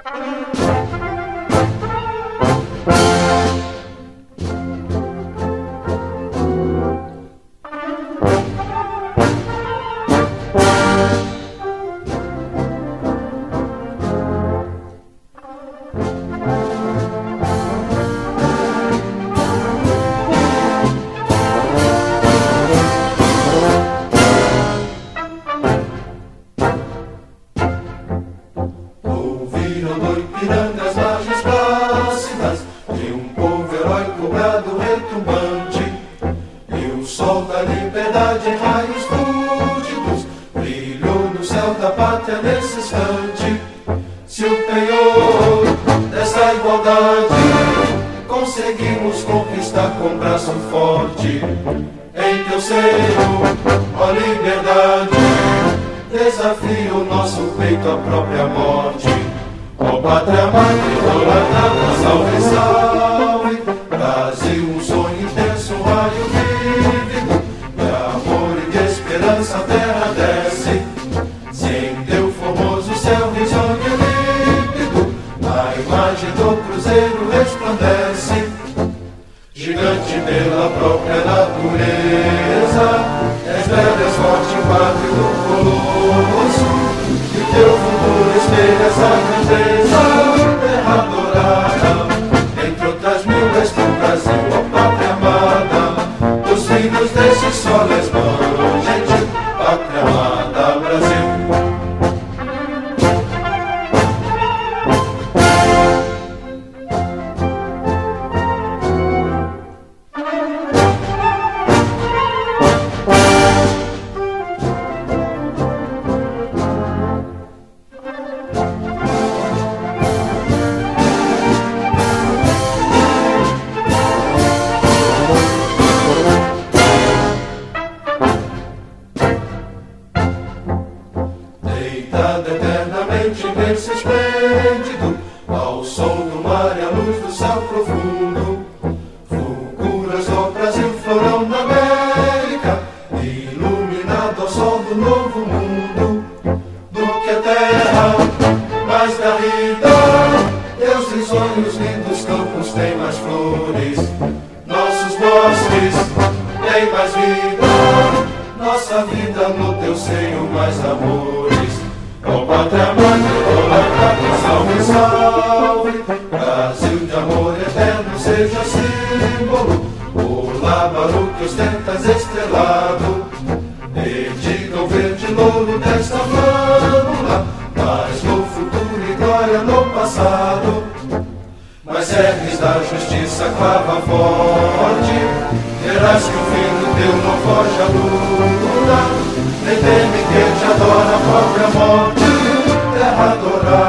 Pirangas, margens plácidas, de um povo heróico, brado retumbante, e o sol da liberdade em raios fúlgidos brilhou no céu da pátria nesse instante. Se o penhor dessa igualdade conseguimos conquistar com braço forte, em teu seio, ó liberdade, desafia o nosso peito à própria morte. Ó pátria mãe, idolatrada, salve, salve, Brasil, um sonho intenso, um raio vívido, de amor e de esperança a terra desce, se em teu formoso céu risonho e límpido, a imagem do cruzeiro resplandece, gigante pela própria natureza, és bela, és forte, pátria do colosso, e teu futuro espelha essa grandeza, terra adorada, entre outras mil és tu, Brasil, ó pátria amada, dos filhos desse sol és mãe, gente, pátria amada, Brasil. Deitada eternamente nesse esplêndido, ao sol do mar e à luz do céu profundo, fulguras do Brasil, florão da América, iluminado ao sol do novo mundo, do que a terra mais garrida, teus risonhos lindos campos têm mais flores, nossos bosques têm mais vida, nossa vida no teu seio mais amores. Ó pátria mãe, idolatrada, salve, salve, Brasil de amor eterno seja símbolo, o lábaro que ostentas estrelado, dedica o verde louro desta flâmula, mas no futuro e glória no passado, mas serves da justiça clava forte, verás que o filho teu não foge à luta, nem teme que te adora a própria morte, terra adorada.